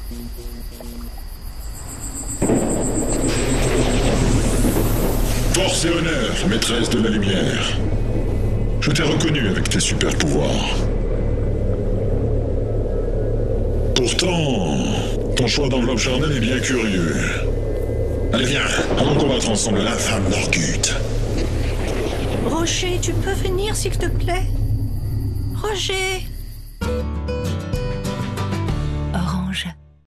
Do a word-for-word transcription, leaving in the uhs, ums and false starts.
Force et honneur, maîtresse de la lumière. Je t'ai reconnue avec tes super pouvoirs. Pourtant, ton choix d'enveloppe charnelle est bien curieux. Allez viens, allons combattre ensemble l'infâme Norgut. Roger, tu peux venir s'il te plaît? Roger!